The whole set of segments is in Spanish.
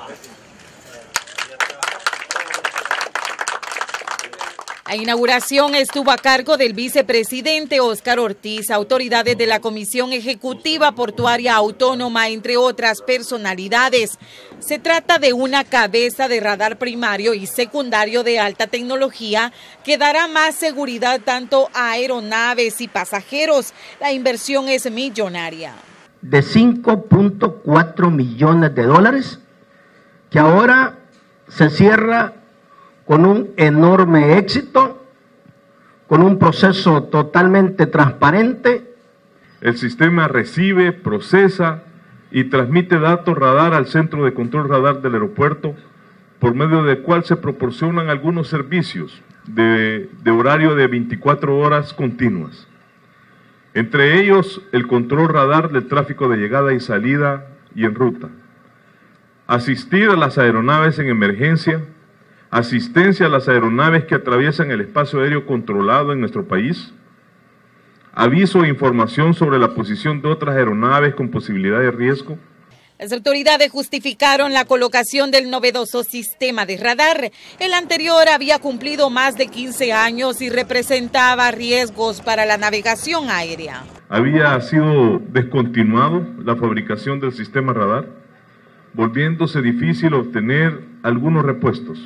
La inauguración estuvo a cargo del vicepresidente Óscar Ortiz, autoridades de la Comisión Ejecutiva Portuaria Autónoma, entre otras personalidades. Se trata de una cabeza de radar primario y secundario de alta tecnología que dará más seguridad tanto a aeronaves y pasajeros. La inversión es millonaria. De 5.4 millones de dólares, que ahora se cierra con un enorme éxito, con un proceso totalmente transparente. El sistema recibe, procesa y transmite datos radar al Centro de Control Radar del aeropuerto, por medio del cual se proporcionan algunos servicios de horario de 24 horas continuas. Entre ellos, el control radar del tráfico de llegada y salida y en ruta. Asistir a las aeronaves en emergencia, asistencia a las aeronaves que atraviesan el espacio aéreo controlado en nuestro país, aviso e información sobre la posición de otras aeronaves con posibilidad de riesgo. Las autoridades justificaron la colocación del novedoso sistema de radar. El anterior había cumplido más de 15 años y representaba riesgos para la navegación aérea. Había sido descontinuado la fabricación del sistema radar, volviéndose difícil obtener algunos repuestos.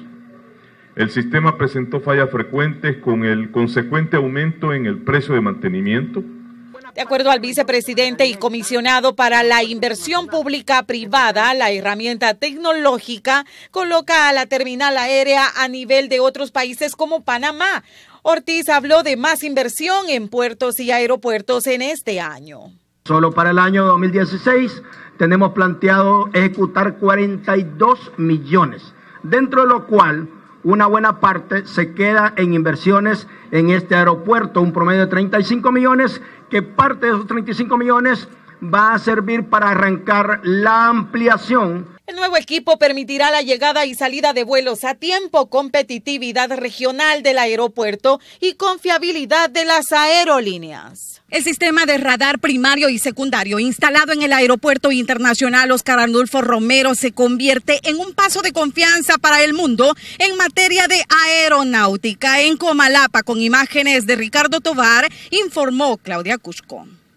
El sistema presentó fallas frecuentes con el consecuente aumento en el precio de mantenimiento. De acuerdo al vicepresidente y comisionado para la inversión pública privada, la herramienta tecnológica coloca a la terminal aérea a nivel de otros países como Panamá. Ortiz habló de más inversión en puertos y aeropuertos en este año. Solo para el año 2016 tenemos planteado ejecutar 42 millones, dentro de lo cual una buena parte se queda en inversiones en este aeropuerto, un promedio de 35 millones, que parte de esos 35 millones va a servir para arrancar la ampliación. El nuevo equipo permitirá la llegada y salida de vuelos a tiempo, competitividad regional del aeropuerto y confiabilidad de las aerolíneas. El sistema de radar primario y secundario instalado en el Aeropuerto Internacional Óscar Arnulfo Romero se convierte en un paso de confianza para el mundo en materia de aeronáutica. En Comalapa, con imágenes de Ricardo Tovar, informó Claudia Cusco.